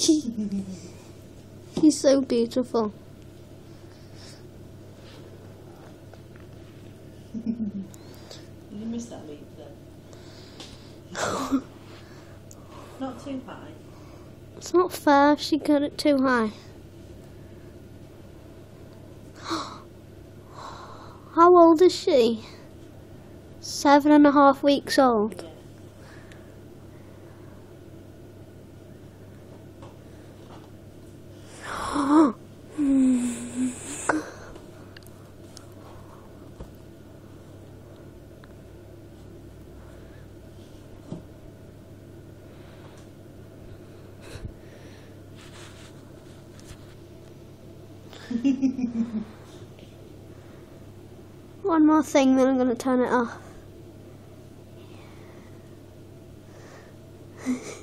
He's so beautiful. You missed that leap then. Not too high. It's not fair if she got it too high. How old is she? 7.5 weeks old. Yeah. One more thing, then I'm going to turn it off.